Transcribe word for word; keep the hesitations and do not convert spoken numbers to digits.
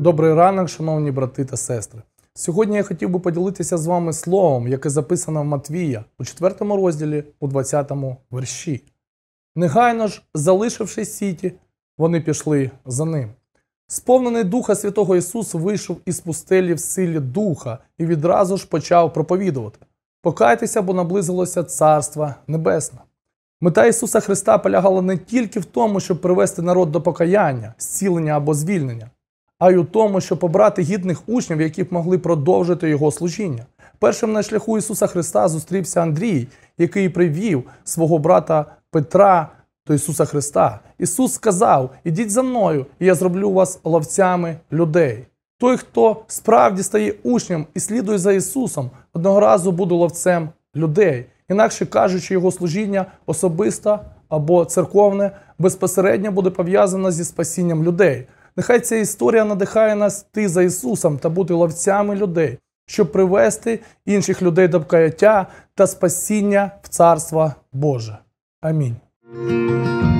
Добрий ранок, шановні брати та сестри. Сьогодні я хотів би поділитися з вами словом, яке записано в Матвія у четвертому розділі, у двадцятому вірші. Негайно ж, залишивши сіті, вони пішли за ним. Сповнений Духа Святого Ісус вийшов із пустелі в силі Духа і відразу ж почав проповідувати: «Покайтеся, бо наблизилося Царство Небесне». Мета Ісуса Христа полягала не тільки в тому, щоб привести народ до покаяння, зцілення або звільнення, а й у тому, щоб обрати гідних учнів, які б могли продовжити Його служіння. Першим на шляху Ісуса Христа зустрівся Андрій, який привів свого брата Петра до Ісуса Христа. Ісус сказав: «Ідіть за мною, і я зроблю вас ловцями людей». Той, хто справді стає учнем і слідує за Ісусом, одного разу буде ловцем людей. Інакше кажучи, його служіння особисте або церковне безпосередньо буде пов'язане зі спасінням людей. Нехай ця історія надихає нас йти за Ісусом та бути ловцями людей, щоб привести інших людей до покаяття та спасіння в Царство Боже. Амінь.